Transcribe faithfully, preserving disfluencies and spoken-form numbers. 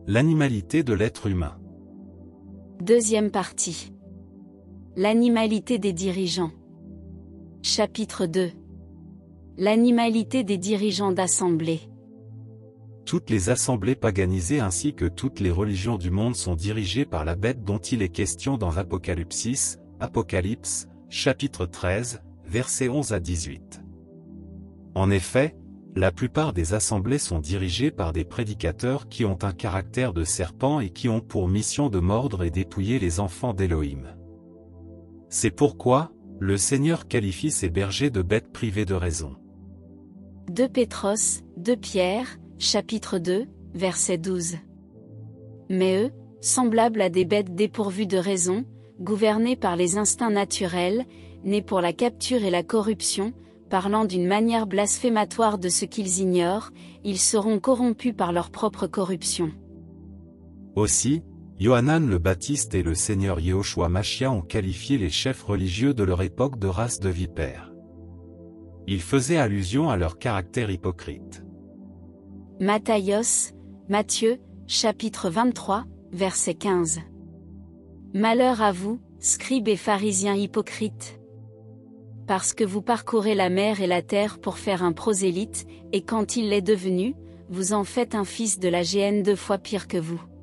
L'animalité de l'être humain. Deuxième partie. L'animalité des dirigeants. Chapitre deux. L'animalité des dirigeants d'assemblée. Toutes les assemblées paganisées ainsi que toutes les religions du monde sont dirigées par la bête dont il est question dans l'Apocalypse, Apocalypse, chapitre treize, versets onze à dix-huit. En effet, la plupart des assemblées sont dirigées par des prédicateurs qui ont un caractère de serpent et qui ont pour mission de mordre et dépouiller les enfants d'Élohim. C'est pourquoi, le Seigneur qualifie ces bergers de bêtes privées de raison. deux Pétros, deux Pierre, chapitre deux, verset douze. Mais eux, semblables à des bêtes dépourvues de raison, gouvernés par les instincts naturels, nés pour la capture et la corruption, parlant d'une manière blasphématoire de ce qu'ils ignorent, ils seront corrompus par leur propre corruption. Aussi, Yohanan le Baptiste et le Seigneur Yehoshua Machia ont qualifié les chefs religieux de leur époque de race de vipères. Ils faisaient allusion à leur caractère hypocrite. Matthios, Matthieu, chapitre vingt-trois, verset quinze. Malheur à vous, scribes et pharisiens hypocrites! Parce que vous parcourez la mer et la terre pour faire un prosélyte, et quand il l'est devenu, vous en faites un fils de la géhenne deux fois pire que vous.